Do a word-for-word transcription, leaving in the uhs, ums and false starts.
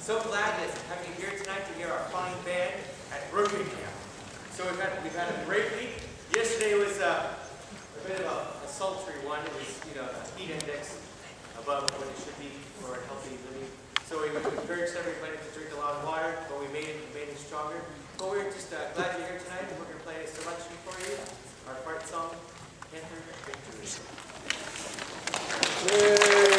so glad to have you here tonight to hear our fine band at Rotary Camp. So we've had, we've had a great week. Yesterday was uh, a bit of a, a sultry one. It was, you know, a heat index above what it should be for a healthy living. So we encouraged everybody to drink a lot of water, but we made it, made it stronger. But we're just uh, glad you're here tonight, and we're going to play a selection for you. Our part song, Panther Victory. Yay.